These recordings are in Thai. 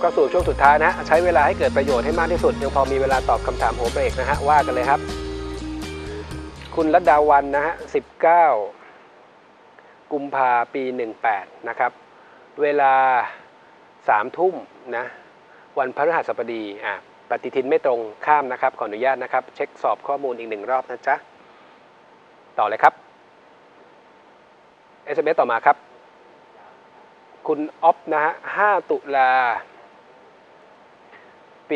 เข้าสู่ช่วงสุดท้ายนะใช้เวลาให้เกิดประโยชน์ให้มากที่สุดยังพอมีเวลาตอบคำถามโอเบรกนะฮะว่ากันเลยครับคุณรัตดาวันนะฮะ19 กุมภาปี 18นะครับเวลา3 ทุ่มนะวันพฤหัสบดีปฏิทินไม่ตรงข้ามนะครับขออนุญาตนะครับเช็คสอบข้อมูลอีก1 รอบนะจ๊ะต่อเลยครับ SMS ต่อมาครับคุณอ๊อฟนะฮะ5 ตุลาปี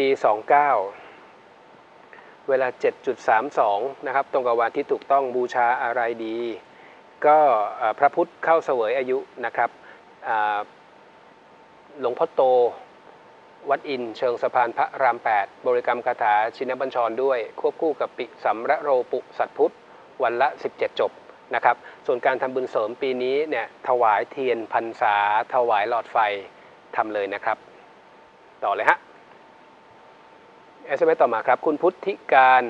29เวลา 7.32 นะครับตรงกับวันที่ถูกต้องบูชาอะไรดีก็พระพุทธเข้าเสวยอายุนะครับหลวงพ่อโตวัดอินเชิงสะพานพระราม 8บริกรรมคาถาชินบัญชรด้วยควบคู่กับปิสัมระโรปุสัตพุทธวันละ17 จบนะครับส่วนการทำบุญเสริมปีนี้เนี่ยถวายเทียนพรรษาถวายหลอดไฟทำเลยนะครับต่อเลยฮะ SMS ต่อมาครับคุณพุทธิการ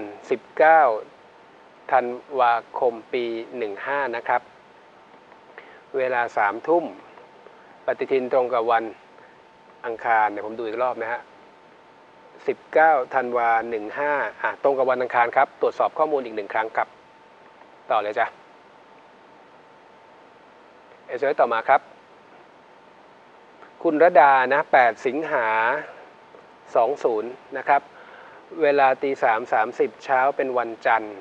19 ธันวาคมปี 15นะครับเวลา3 ทุ่มปฏิทินตรงกับวันอังคารเนี่ยผมดูอีกรอบนะฮะ19 ธันวา 15ตรงกับวันอังคารครับตรวจสอบข้อมูลอีก1 ครั้งครับต่อเลยจ้ะSMS ต่อมาครับคุณระดานะ8 สิงหา 20นะครับเวลา 3:30 เช้าเป็นวันจันทร์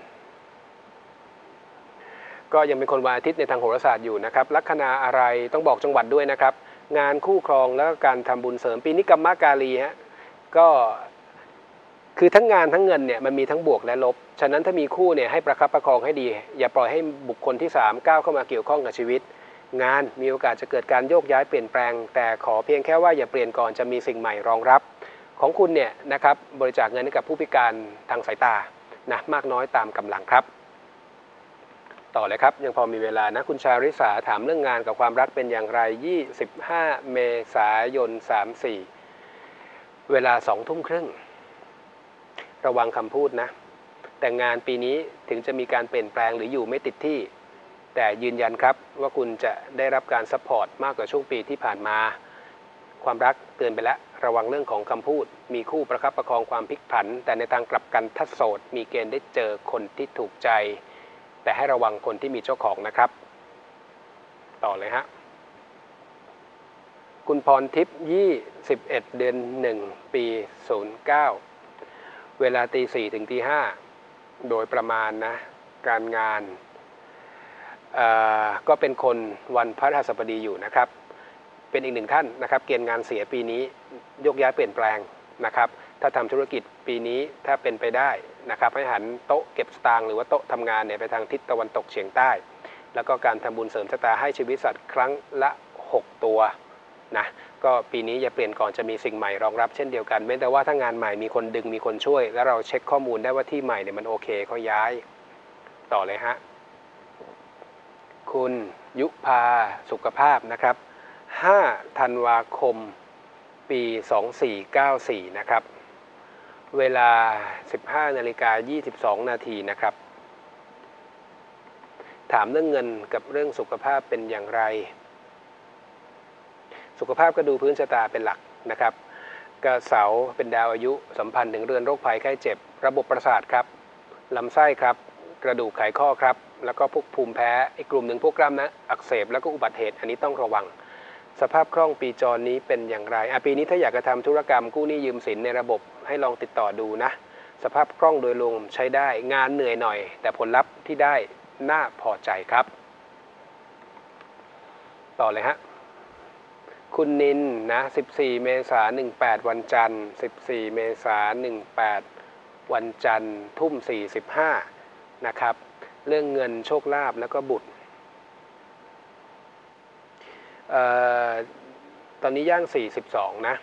ก็ยังเป็นคนวันอาทิตย์ในทางโหราศาสตร์อยู่นะครับลัคนาอะไรต้องบอกจังหวัดด้วยนะครับงานคู่ครองแล้วก็การทำบุญเสริมปีนี้กัมมกาลีฮะก็คือทั้งงานทั้งเงินเนี่ยมันมีทั้งบวกและลบฉะนั้นถ้ามีคู่เนี่ยให้ประคับประคองให้ดีอย่าปล่อยให้บุคคลที่3ก้าวเข้ามาเกี่ยวข้องกับชีวิตงานมีโอกาสจะเกิดการโยกย้ายเปลี่ยนแปลงแต่ขอเพียงแค่ว่าอย่าเปลี่ยนก่อนจะมีสิ่งใหม่รองรับของคุณเนี่ยนะครับบริจาคเงินให้กับผู้พิการทางสายตานะมากน้อยตามกำลังครับต่อเลยครับยังพอมีเวลานะคุณชาริสาถามเรื่องงานกับความรักเป็นอย่างไร25 เมษายน 34เวลา 2 ทุ่มครึ่งระวังคำพูดนะแต่งานปีนี้ถึงจะมีการเปลี่ยนแปลงหรืออยู่ไม่ติดที่แต่ยืนยันครับว่าคุณจะได้รับการซัพพอร์ตมากกว่าช่วงปีที่ผ่านมาความรักเตือนไปแล้วระวังเรื่องของคำพูดมีคู่ประคับประคองความพลิกผันแต่ในทางกลับกันถ้าโสดมีเกณฑ์ได้เจอคนที่ถูกใจแต่ให้ระวังคนที่มีเจ้าของนะครับต่อเลยฮะคุณพรทิพย์21 เดือน 1 ปี 09เวลา 4:00 ถึง 5:00โดยประมาณนะการงานก็เป็นคนวันพฤหัสบดีอยู่นะครับเป็นอีก1 ท่านนะครับเกณฑ์งานเสียปีนี้ยกย้ายเปลี่ยนแปลงนะครับถ้าทำธุรกิจปีนี้ถ้าเป็นไปได้นะครับให้หันโต๊ะเก็บสตางค์หรือว่าโต๊ะทำงานเนี่ยไปทางทิศตะวันตกเฉียงใต้แล้วก็การทำบุญเสริมชะตาให้ชีวิตสัตว์ครั้งละ6 ตัวนะก็ปีนี้อย่าเปลี่ยนก่อนจะมีสิ่งใหม่รองรับเช่นเดียวกันแม้แต่ว่าถ้างานใหม่มีคนดึงมีคนช่วยแล้วเราเช็คข้อมูลได้ว่าที่ใหม่เนี่ยมันโอเคเขาย้ายต่อเลยฮะคุณยุพาสุขภาพนะครับ5 ธันวาคมปี 2494นะครับเวลา 15:22 นาทีนะครับถามเรื่องเงินกับเรื่องสุขภาพเป็นอย่างไรสุขภาพก็ดูพื้นชะตาเป็นหลักนะครับก็เสาเป็นดาวอายุสัมพันธ์ถึงเรือนโรคภัยไข้เจ็บระบบประสาทครับลำไส้ครับกระดูกไขข้อครับแล้วก็พวกภูมิแพ้อีกกลุ่มหนึ่งพวกกล้ามเนื้ออักเสบแล้วก็อุบัติเหตุอันนี้ต้องระวังสภาพคล่องปีจรนี้เป็นอย่างไรปีนี้ถ้าอยากจะทำธุรกรรมกู้หนี้ยืมสินในระบบให้ลองติดต่อดูนะสภาพคล่องโดยรวมใช้ได้งานเหนื่อยหน่อยแต่ผลลัพธ์ที่ได้น่าพอใจครับต่อเลยฮะคุณนินนะ14 เมษายน 18วันจันทร์14 เมษายน 18วันจันทร์ทุ่ม 45นะครับเรื่องเงินโชคลาภแล้วก็บุตรตอนนี้ย่าง42นะ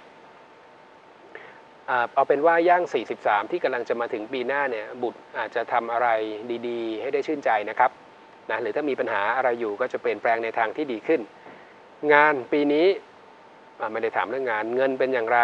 เอาเป็นว่าย่าง43ที่กำลังจะมาถึงปีหน้าเนี่ยบุตรอาจจะทำอะไรดีๆให้ได้ชื่นใจนะครับนะหรือถ้ามีปัญหาอะไรอยู่ก็จะเปลี่ยนแปลงในทางที่ดีขึ้นงานปีนี้ไม่ได้ถามเรื่องงานเงินเป็นอย่างไร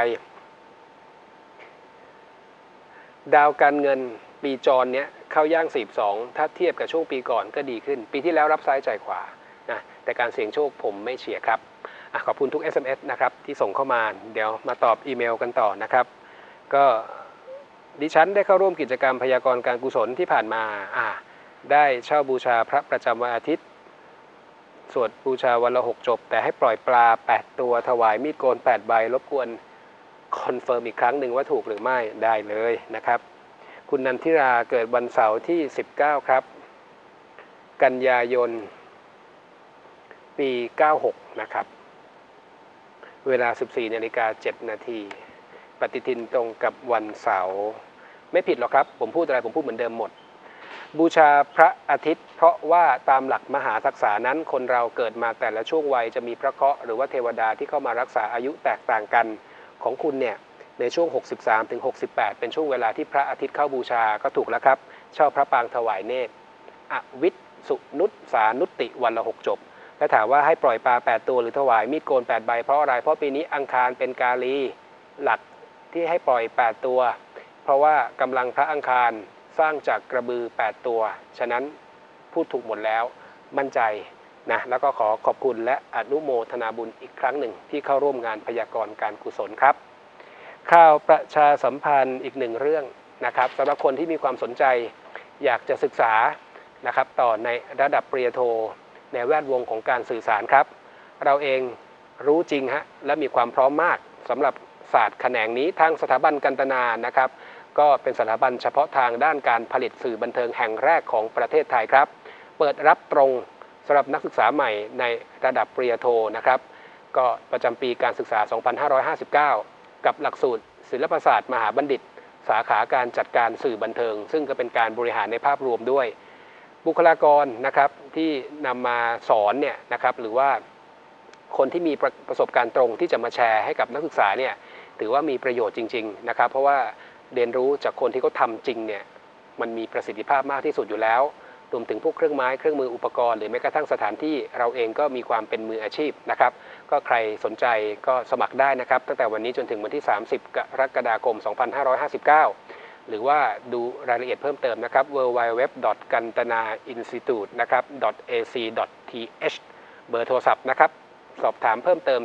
ดาวการเงินปีจรเนี้ยเข้าย่าง42ถ้าเทียบกับช่วงปีก่อนก็ดีขึ้นปีที่แล้วรับซ้ายจ่ายขวานะแต่การเสี่ยงโชคผมไม่เฉียร์ครับขอบคุณทุก SMS นะครับที่ส่งเข้ามาเดี๋ยวมาตอบอีเมลกันต่อนะครับก็ดิฉันได้เข้าร่วมกิจกรรมพยากรณ์การกุศลที่ผ่านมาได้เช่าบูชาพระประจำวันอาทิตย์สวดบูชาวันละ6 จบแต่ให้ปล่อยปลา8 ตัวถวายมีดโกน8 ใบรบกวนคอนเฟิร์มอีกครั้งหนึ่งว่าถูกหรือไม่ได้เลยนะครับคุณนันทิราเกิดวันเสาร์ที่19ครับกันยายนปี96นะครับเวลา 14:07 นาทีปฏิทินตรงกับวันเสาร์ไม่ผิดหรอกครับผมพูดอะไรผมพูดเหมือนเดิมหมดบูชาพระอาทิตย์เพราะว่าตามหลักมหาทักษะนั้นคนเราเกิดมาแต่ละช่วงวัยจะมีพระเคราะห์หรือว่าเทวดาที่เข้ามารักษาอายุแตกต่างกันของคุณเนี่ยในช่วง63 ถึง 68เป็นช่วงเวลาที่พระอาทิตย์เข้าบูชาก็ถูกแล้วครับเช่าพระปางถวายเนตรอวิทสุนุตสานุติวันละ6 จบและถามว่าให้ปล่อยปลา8 ตัวหรือถวายมีดโกน8 ใบเพราะอะไรเพราะปีนี้อังคารเป็นกาลีหลักที่ให้ปล่อย8 ตัวเพราะว่ากำลังพระอังคารสร้างจากกระบือ8 ตัวฉะนั้นพูดถูกหมดแล้วมั่นใจนะแล้วก็ขอขอบคุณและอนุโมทนาบุญอีกครั้งหนึ่งที่เข้าร่วมงานพยากรณ์การกุศลครับข่าวประชาสัมพันธ์อีก1 เรื่องนะครับสำหรับคนที่มีความสนใจอยากจะศึกษานะครับต่อในระดับปริญญาโทในแวดวงของการสื่อสารครับเราเองรู้จริงฮะและมีความพร้อมมากสำหรับศาสตร์แขนงนี้ทางสถาบันกันตนานะครับก็เป็นสถาบันเฉพาะทางด้านการผลิตสื่อบันเทิงแห่งแรกของประเทศไทยครับเปิดรับตรงสำหรับนักศึกษาใหม่ในระดับปริญญาโทนะครับก็ประจำปีการศึกษา 2559 กับหลักสูตรศิลปศาสตร์มหาบัณฑิตสาขาการจัดการสื่อบันเทิงซึ่งก็เป็นการบริหารในภาพรวมด้วยบุคลากรนะครับที่นำมาสอนเนี่ยนะครับหรือว่าคนที่มีประสบการณ์ตรงที่จะมาแชร์ให้กับนักศึกษาเนี่ยถือว่ามีประโยชน์จริงๆนะครับเพราะว่าเรียนรู้จากคนที่เขาทำจริงเนี่ยมันมีประสิทธิภาพมากที่สุดอยู่แล้วรวมถึงพวกเครื่องไม้เครื่องมืออุปกรณ์หรือแม้กระทั่งสถานที่เราเองก็มีความเป็นมืออาชีพนะครับก็ใครสนใจก็สมัครได้นะครับตั้งแต่วันนี้จนถึงวันที่30 กรกฎาคม 2559หรือว่าดูรายละเอียดเพิ่มเติมนะครับ www.kantanainstitute นะครับ .ac.th เบอร์โทรศัพท์นะครับสอบถามเพิ่มเติม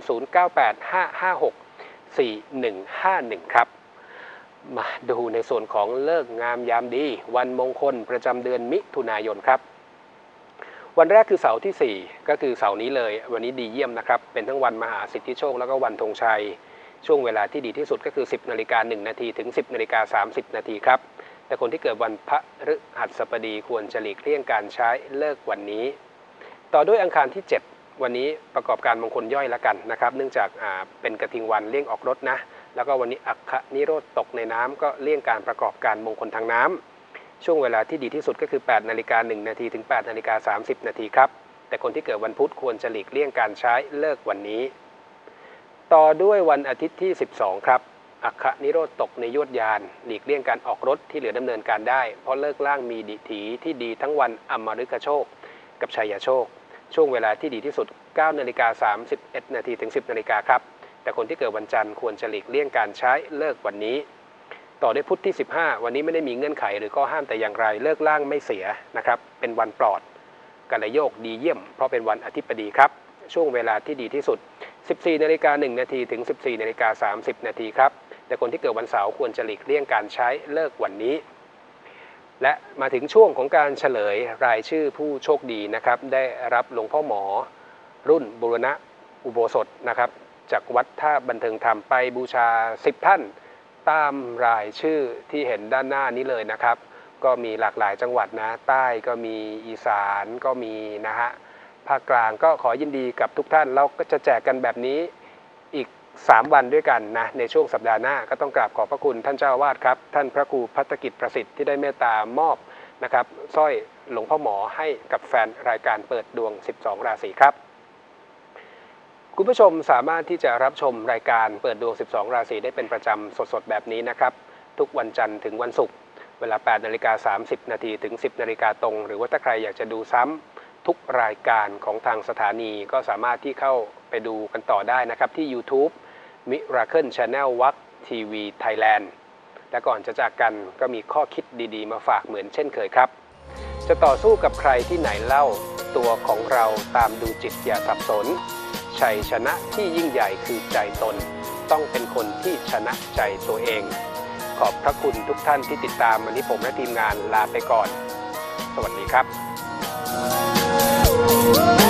0985564151 ครับมาดูในส่วนของเลิกงามยามดีวันมงคลประจำเดือนมิถุนายนครับวันแรกคือเสาร์ที่4ก็คือเสาร์นี้เลยวันนี้ดีเยี่ยมนะครับเป็นทั้งวันมหาสิทธิโชคแล้วก็วันธงชัยช่วงเวลาที่ดีที่สุดก็คือ 10:01 นาทีถึง 10:30 นาทีครับแต่คนที่เกิดวันพฤหัสบดีควรจะหลีกเลี่ยงการใช้เลิกวันนี้ต่อด้วยอังคารที่7วันนี้ประกอบการมงคลย่อยละกันนะครับเนื่องจากเป็นกฐินวันเลี่ยงออกรถนะแล้วก็วันนี้อัคคนิโรธตกในน้ำก็เลี่ยงการประกอบการมงคลทางน้ำช่วงเวลาที่ดีที่สุดก็คือ 8:01 นาทีถึง 8:30 นาทีครับแต่คนที่เกิดวันพุธควรจะหลีกเลี่ยงการใช้เลิกวันนี้ต่อด้วยวันอาทิตย์ที่12ครับอัคคนิโรธตกในยวดยานหลีกเลี่ยงการออกรถที่เหลือดำเนินการได้เพราะเลิกล่างมีดิถีที่ดีทั้งวันอมฤคโชคกับชัยโชคช่วงเวลาที่ดีที่สุด 9:31 นาทีถึง 10 นาฬิกาครับแต่คนที่เกิดวันจันทร์ควรจะหลีกเลี่ยงการใช้เลิกวันนี้ต่อด้วยพุธที่15วันนี้ไม่ได้มีเงื่อนไขหรือข้อห้ามแต่อย่างไรเลิกล่างไม่เสียนะครับเป็นวันปลอดกัลโยคดีเยี่ยมเพราะเป็นวันอาทิตย์ดีครับช่วงเวลาที่ดีที่สุด 14:01 นาทีถึง 14:30 นาทีครับแต่คนที่เกิดวันเสาร์ควรจะหลีกเลี่ยงการใช้เลิกวันนี้และมาถึงช่วงของการเฉลยรายชื่อผู้โชคดีนะครับได้รับหลวงพ่อหมอรุ่นบูรณะอุโบสถนะครับจากวัดท่าบันเทิงธรรมไปบูชา10 ท่านตามรายชื่อที่เห็นด้านหน้านี้เลยนะครับก็มีหลากหลายจังหวัดนะใต้ก็มีอีสานก็มีนะฮะภาคกลางก็ขอยินดีกับทุกท่านเราก็จะแจกกันแบบนี้อีก3 วันด้วยกันนะในช่วงสัปดาห์หน้าก็ต้องกราบขอบพระคุณท่านเจ้าอาวาสครับท่านพระครูภัตกิจประสิทธิ์ที่ได้เมตตามอบนะครับสร้อยหลวงพ่อหมอให้กับแฟนรายการเปิดดวง12 ราศีครับคุณผู้ชมสามารถที่จะรับชมรายการเปิดดวง12 ราศีได้เป็นประจำสดๆแบบนี้นะครับทุกวันจันทร์ถึงวันศุกร์เวลา 8:30 นาทีถึง 10 นาฬิกาตรงหรือว่าถ้าใครอยากจะดูซ้ำทุกรายการของทางสถานีก็สามารถที่เข้าไปดูกันต่อได้นะครับที่ YouTube Miracle Channel วักทีวีไทยแลนด์และก่อนจะจากกันก็มีข้อคิดดีๆมาฝากเหมือนเช่นเคยครับจะต่อสู้กับใครที่ไหนเล่าตัวของเราตามดูจิตอย่าสับสนชัยชนะที่ยิ่งใหญ่คือใจตนต้องเป็นคนที่ชนะใจตัวเองขอบพระคุณทุกท่านที่ติดตามวันนี้ผมและทีมงานลาไปก่อนสวัสดีครับ